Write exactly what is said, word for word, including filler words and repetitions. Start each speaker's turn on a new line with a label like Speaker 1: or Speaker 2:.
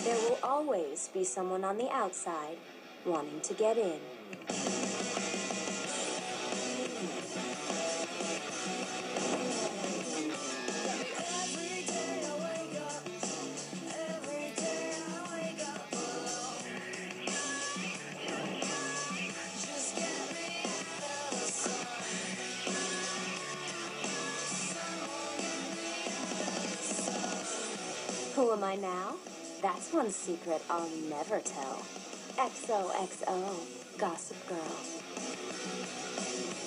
Speaker 1: There will always be someone on the outside wanting to get in. Who am I now? That's one secret I'll never tell. X O X O, Gossip Girl.